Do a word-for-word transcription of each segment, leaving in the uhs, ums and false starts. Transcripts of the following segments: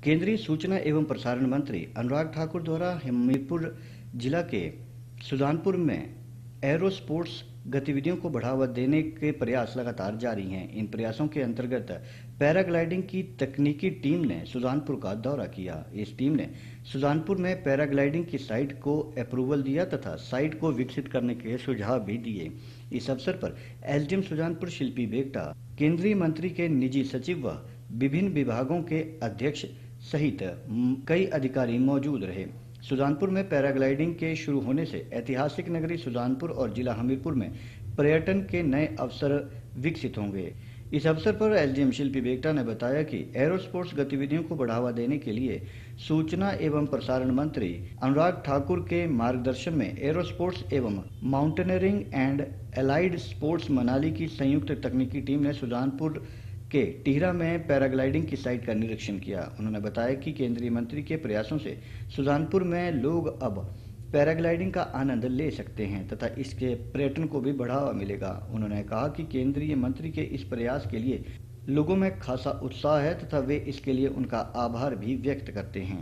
केंद्रीय सूचना एवं प्रसारण मंत्री अनुराग ठाकुर द्वारा हमीरपुर जिला के सुजानपुर में एरो स्पोर्ट्स गतिविधियों को बढ़ावा देने के प्रयास लगातार जारी हैं। इन प्रयासों के अंतर्गत पैराग्लाइडिंग की तकनीकी टीम ने सुजानपुर का दौरा किया। इस टीम ने सुजानपुर में पैराग्लाइडिंग की साइट को अप्रूवल दिया तथा साइट को विकसित करने के सुझाव भी दिए। इस अवसर पर एसडीएम सुजानपुर शिल्पी बेगटा, केंद्रीय मंत्री के निजी सचिव व विभिन्न विभागों के अध्यक्ष सहित कई अधिकारी मौजूद रहे। सुजानपुर में पैराग्लाइडिंग के शुरू होने से ऐतिहासिक नगरी सुजानपुर और जिला हमीरपुर में पर्यटन के नए अवसर विकसित होंगे। इस अवसर पर एसडीएम शिल्पी बेगटा ने बताया कि एरो स्पोर्ट्स गतिविधियों को बढ़ावा देने के लिए सूचना एवं प्रसारण मंत्री अनुराग ठाकुर के मार्गदर्शन में एरो स्पोर्ट्स एवं mountaineering and allied sports Manali की संयुक्त तकनीकी टीम ने सुजानपुर के टिहरा में पैराग्लाइडिंग की साइट का निरीक्षण किया। उन्होंने बताया कि केंद्रीय मंत्री के प्रयासों से सुजानपुर में लोग अब पैराग्लाइडिंग का आनंद ले सकते हैं तथा इसके पर्यटन को भी बढ़ावा मिलेगा। उन्होंने कहा कि केंद्रीय मंत्री के इस प्रयास के लिए लोगों में खासा उत्साह है तथा वे इसके लिए उनका आभार भी व्यक्त करते हैं।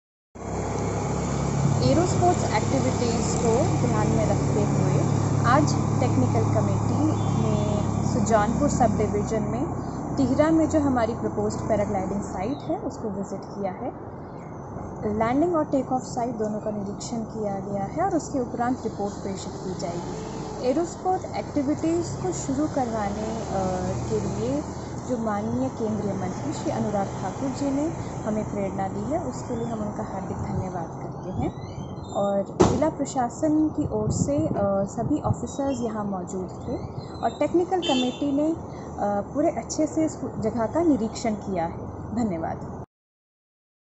एरो स्पोर्ट्स एक्टिविटीज़ को ध्यान में रखते हुए आज टेक्निकल कमेटी ने सुजानपुर सब डिवीज़न में टिहरा में जो हमारी प्रपोज्ड पैराग्लाइडिंग साइट है उसको विज़िट किया है। लैंडिंग और टेक ऑफ साइट दोनों का निरीक्षण किया गया है और उसके उपरांत रिपोर्ट प्रेषित की जाएगी। एरो स्पोर्ट एक्टिविटीज़ को शुरू करवाने के लिए जो माननीय केंद्रीय मंत्री श्री अनुराग ठाकुर जी ने हमें प्रेरणा दी है, उसके लिए हम उनका हार्दिक धन्यवाद करते हैं। और जिला प्रशासन की ओर से सभी ऑफिसर्स यहाँ मौजूद थे और टेक्निकल कमेटी ने पूरे अच्छे से इस जगह का निरीक्षण किया है। धन्यवाद।